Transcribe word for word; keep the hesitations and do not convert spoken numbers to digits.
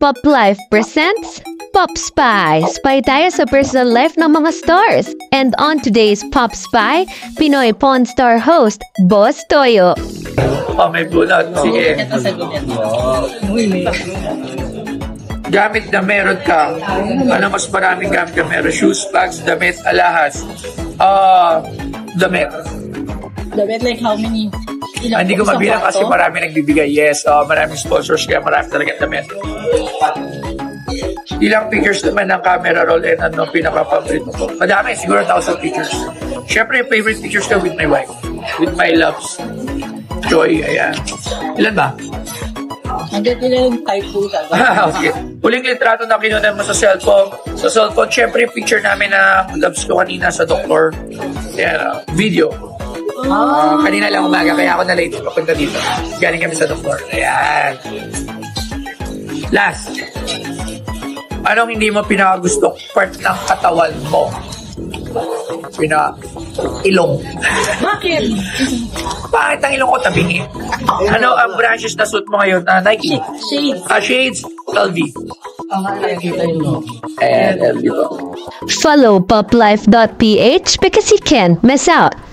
Pop Life presents Pop Spy. Spy tayo sa personal life ng mga stars. And on today's Pop Spy, Pinoy Pawn Star host, Boss Toyo. Oh, may bunot. Sige. Ito sagutin mo. Gamit na meron ka. Ano mas maraming gamit ka meron? Shoes, bags, damit, alahas. Ah, uh, damit. Damit like how many? Ah, hindi ko mabilang kasi marami nagbibigay. Yes, uh, maraming sponsors kaya marami talaga damit. Ilang pictures naman ng camera roll and ano pinaka-favorite mo? Madami, siguro thousand pictures. Siyempre, yung favorite pictures ko with my wife. With my loves. Joy, ayan. Ilan ba? Hanggang ilan type po ka. Okay. Huling litrato na kinunan mo sa cellphone. Sa cellphone, siyempre, picture namin na loves ko kanina sa doktor. Ayan, uh, video. Uh, kanina lang umaga, kaya ako na late papunta dito. Galing kami sa doktor. Ayan. Last. Anong hindi mo pinakagusto part ng katawan mo? Pina ilong. Bakit? Bakit ang ilong ko tabingi? Ano ang branches na suit mo ngayon? Uh, Nike? Shades. Ah, shades? L V. Ang nakikita yun. And L V po. Follow poplife dot p h because you can't miss out.